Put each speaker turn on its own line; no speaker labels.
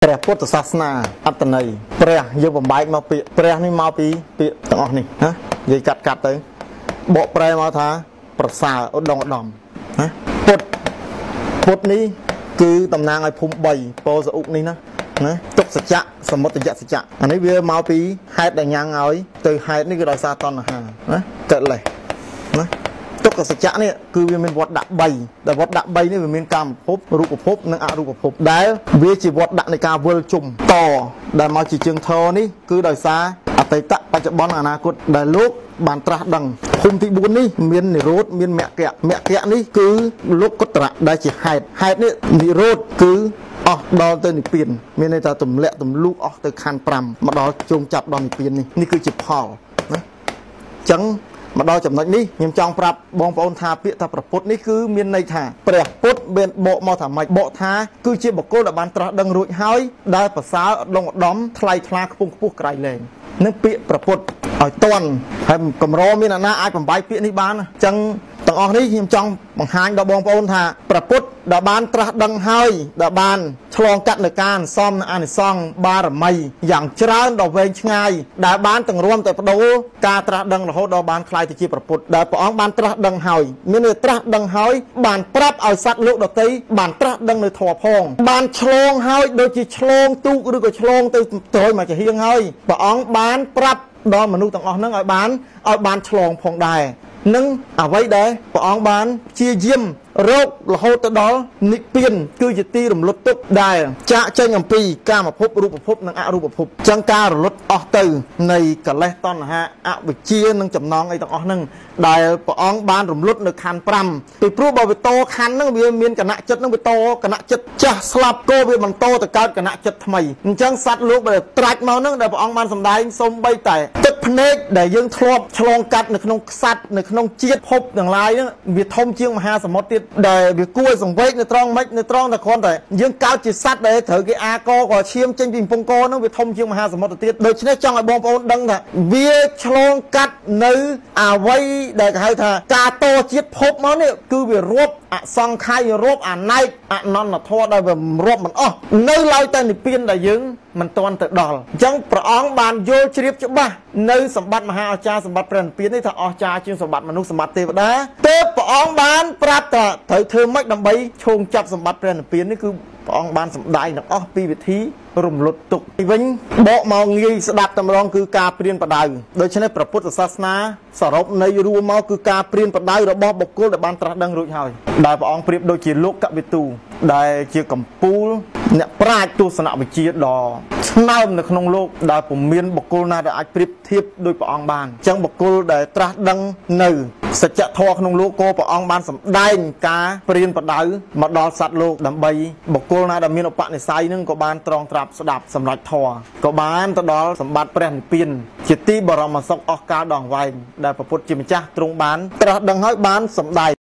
ព្រះពុទ្ធសាសនាអត្តន័យព្រះយើងបំបែកមកពាក្យព្រះនេះមកពីពាក្យទាំងអស់នេះណានិយាយកាត់ទៅបកប្រែមកថាប្រសើរឧត្តមឧត្តមណាពុទ្ធនេះគឺតំណាងឲ្យភូមិ3ពោធិ៍សឧបនេះណាទុក្ខសច្ចៈសមុទយសច្ចៈអានេះវាមកពីហេតុដែលញ៉ាំងឲ្យទៅហេតុនេះគឺដោយសារតណ្ហាណាកើតលេសណាទុក្ខសច្ចៈនេះគឺវាមានវត្តដាក់3ដែលវត្តដាក់3នេះវាមានកាមភពរូបភពនិងអរូបភពដែលវាជាវត្តដាក់នៃការវិលជុំតដែលមកជាជើងធរនេះគឺដោយសារអតីតបច្ចុប្បន្នអនាគតដែលលោកបានត្រាស់ដឹងភូមិទី4នេះមាននិរោធមានមគ្គនេះគឺលោកកុត្រៈដែលជាហេតុនេះនិរោធគឺអស់ដល់ទៅនិព្វានមានន័យថាទម្លាក់ទម្លុះអស់ទៅខណ្ឌ5មកដល់ជុំចាប់ដល់និព្វាននេះគឺជាផលណាអញ្ចឹងមកដល់ចំណុចនេះខ្ញុំចង់ប្រាប់បងប្អូនថាពាក្យថាប្រពុតនេះគឺមានន័យថាព្រះពុទ្ធមានបកមកថាម៉េចបកថាគឺជាបុគ្គលដែលបានត្រាស់ដឹងរួចហើយដែលប្រសើរឧត្តមឧត្តមថ្លៃថ្លាខ្ពង់ខ្ពស់ក្រៃលែងនឹងពាក្យប្រពុតឲ្យតន់ហើយកម្រមានអ្នកណាអាចបំបាយពាក្យនេះបានអញ្ចឹងទាំងអស់នេះខ្ញុំចង់បង្ហាញដល់បងប្អូនថាព្រះពុទ្ធដែលបានត្រាស់ដឹងហើយដែលបានឆ្លងកាត់នៅការអន្សំអានិសង្សបារមីយ៉ាងច្រើនដល់វែងឆ្ងាយដែលបានទាំងរួមតែបដូរការត្រាស់ដឹងរហូតដល់បានខ្លាយទៅជាព្រះពុទ្ធដែលព្រះអង្គបានត្រាស់ដឹងហើយមានន័យត្រាស់ដឹងហើយបានប្រាប់ឲ្យសត្វលោកដទៃបានត្រាស់ដឹងនៅធម៌ផងបានឆ្លងហើយដូចជាឆ្លងទូកឬក៏ឆ្លងទៅត្រយមកជាហៀងហើយព្រះអង្គបានប្រាប់ដល់មនុស្សទាំងអស់ហ្នឹងឲ្យបានឆ្លងផងដែរនឹងអ្វីដែលព្រះអង្គបានព្យាយាមរករហូតទៅដល់និព្វានគឺជាទីរំលត់ទុក្ខដែលចាកចេញអំពីកាមភពរូបភពនិងអរូបភពចឹងការរលត់អស់ទៅនៃកិលេសតណ្ហាអវិជ្ជានិងចំណងអីទាំងអស់ហ្នឹងដែលព្រះអង្គបានរំលត់នៅខណ្ឌ5ពីព្រោះបើវាតខណ្ឌហ្នឹងវាមានគណៈចិត្តហ្នឹងវាតគណៈចិត្តចាស់ស្លាប់ក៏វាបន្តទៅកើតគណៈចិត្តថ្មីអញ្ចឹងសត្វលោកដែលត្រាច់មកហ្នឹងដែលព្រះអង្គបានសម្ដែងសូម្បីតែទឹកភ្នែកដែលយើងធ្លាប់ឆ្លងកាត់នៅក្នុងខ្សាត់នៅក្នុងជាតិភពទាំងឡាយហ្នឹងវាធំជាងមហាសមុទ្រទៀតដែលវាគួរសង្វេគនៅត្រង់ម៉េចនៅត្រង់តែគ្រាន់តែយើងកើតជាសត្វដែលត្រូវគេអាកក៏ឈាមចេញពីកំពង់កហ្នឹងវាធំជាងមហាសមុទ្រទៅទៀតដូច្នេះចង់ឲ្យបងប្អូនដឹងថាវាឆ្លងកាត់នៅអ្វីដែលគេហៅថាការតជាតិភពមកនេះគឺវារាប់អសង្ខ័យរាប់អណែកអនន្តធម៌ដែលវារាប់មិនអស់នៅឡើយតែនិព្វានដែលយើងមិនទាន់ទៅដល់អញ្ចឹងព្រះអង្គបានយល់ជ្រាបច្បាស់នៅសម្បត្តិមហាអស្ចារ្យសម្បត្តិព្រះនិព្វាននេះថាអស្ចារ្យជាងសម្បត្តិមនុស្សសម្បត្តិទេវតាទើបព្រះអង្គបានប្រាប់ថាត្រូវធ្វើម៉េចដើម្បីឈោងចាប់សម្បត្តិព្រះនិព្វាននេះគឺព្រះអង្គបានសម្ដែងទាំងអស់ពីវិធីរំលត់ទុក្ខទីវិញបកមកងាយស្ដាប់តែម្ដងគឺការព្រានប្រដៅដូច្នេះព្រះពុទ្ធសាសនាសរុបនៃរួមមកគឺការព្រានប្រដៅរបស់បុគ្គលដែលបានត្រាស់ដឹងរួចហើយដែលព្រះអង្គប្រៀបដូចជាលោកកវិទូដែលជាកម្ពូលអ្នកប្រាជ្ញទស្សនវិជ្ជាដ៏ស្នើមនៅក្នុងលោកដែលពុំមានបុគ្គលណាដែលអាចប្រៀបធៀបដោយព្រះអង្គបានអញ្ចឹងបុគ្គលដែលត្រាស់ដឹងនៅសច្ចធម៌ក្នុងលោកក៏ព្រះអង្គបានសម្ដែងការព្រានប្រដៅមកដល់សត្វលោកដើម្បីបុគ្គលណាដែលមានឧបនិស្ស័យនឹងក៏បានត្រងត្រាប់ស្ដាប់សម្រេចធម៌ក៏បានទៅដល់សម្បត្តិព្រះនិព្វានជាទីបរមសុខអស់កាលដងវែងដែលព្រះពុទ្ធជាម្ចាស់ទ្រង់បានត្រាស់ដឹងហើយបានសម្ដែង